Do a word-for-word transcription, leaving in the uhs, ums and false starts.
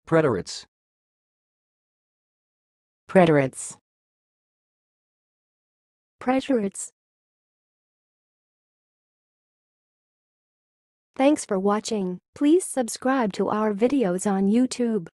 Preterits. Preterits. Preterits. Thanks for watching. Please subscribe to our videos on YouTube.